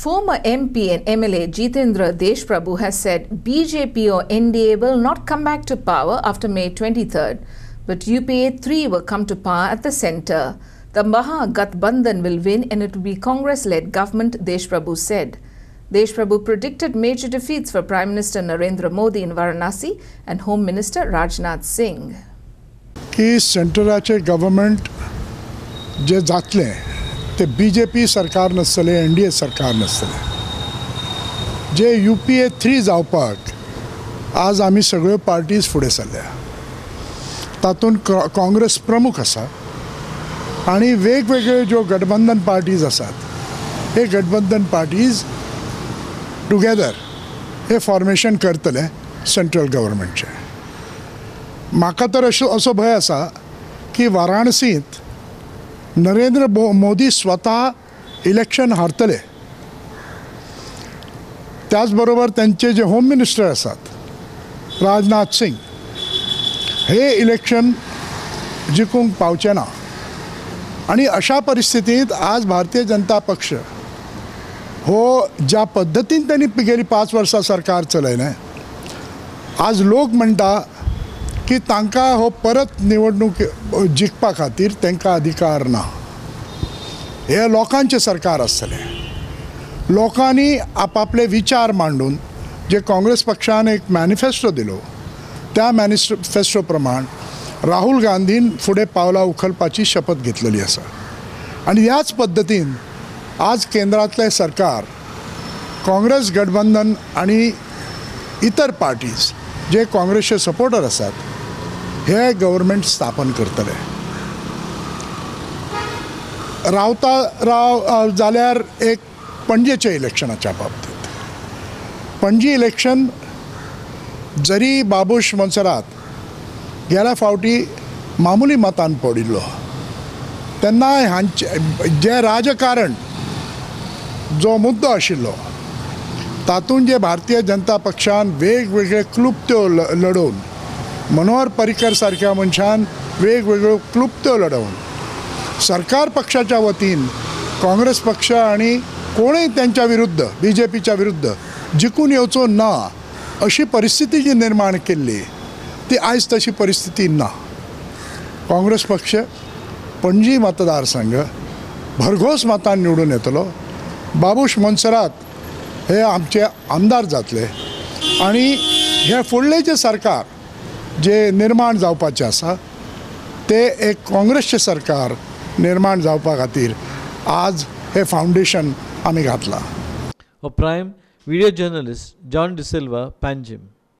Former MP and MLA Jitendra Deshprabhu has said BJP or NDA will not come back to power after May 23rd, but UPA 3 will come to power at the centre. The Maha Gathbandhan will win and it will be Congress-led government, Deshprabhu said. Deshprabhu predicted major defeats for Prime Minister Narendra Modi in Varanasi and Home Minister Rajnath Singh. की सेंटराचे government जे जातले ते BJP सरकार नसतले, NDA सरकार नसतले. जे UPA 3 जावपाक आज आमी सगळ्यो पार्टीज फुडें सरल्या. तातूंत काँग्रेस प्रमुख आसा आनी वेगवेगळ्यो ज्यो गठबंधन पार्टीज आसात हे गठबंधन पार्टीज टुगेदर हे फॉर्मेशन करतले सेंट्रल गव्हर्नमेंटचे. म्हाका तर असो भंय आसा की वाराणसींत नरेंद्र मोदी स्वता इलेक्शन हारतले. त्याच बरोबर त्यांचे जे होम मिनिस्टर आसात राजनाथ सिंग हे इलेक्शन जिखूंक पावचे ना. आणि अशा परिस्थितीत आज भारतीय जनता पक्ष हो ज्या पद्धतीन त्यांनी गेली 5 वर्सां सरकार चलयलें, आज लोक म्हणटा की तांकां हो परत निवडणूक जिखपा खातीर तांकां अधिकार ना. हे लोकांचे सरकार आसतलें. लोकांनी आपापले विचार मांडून जे काँग्रेस पक्षान एक मॅनिफेस्टो दिलो त्या मॅनिफेस्टो प्रमाण राहुल गांधीन फुडें पावलां उखलपाची शपथ घेतलेली आसा. आनी ह्याच पद्दतीन आज केंद्रांतलें सरकार काँग्रेस गठबंधन आनी इतर पार्टीज जे काँग्रेसचे सपोर्टर आसात हे गव्हर्नमेंट स्थापन करतले. राव जाल्यार एक पणजेच्या इलेक्शनाच्या बाबतींत. पणजी इलेक्शन जरी बाबूश मोन्सेरात गेल्या फावटी मामुली मतान पडिल्लो तेन्ना हांचे जे राजकारण जो मुद्दो आशिल्लो तातूंत जे भारतीय जनता पक्षान वेगवेगळे क्लुप्त्यो लडोवन मनोहर पर्रीकर सारक्या मनशान वेगवेगळ्यो क्लुप्त्यो लडोवन सरकार पक्षाच्या वतीन काँग्रेस पक्ष आणि कोणीय त्यांच्या विरुद्ध BJPच्या विरुद्ध जिखून येवचो ना अशी परिस्थिती जी निर्माण केल्ली ती आयज तशी परिस्थिती ना. काँग्रेस पक्ष पणजी मतदारसंघ भरघोस मतान निवडून येतलो. बाबूश मोन्सेरात हे आमचे आमदार जातले आणि हे फुडले जे सरकार जे निर्माण जावपाचे आसा ते एक काँग्रेसचे सरकार निर्माण जावपा खातीर आज हे फाउंडेशन आमी घातला. Prime video journalist John D'Silva, पँजिम.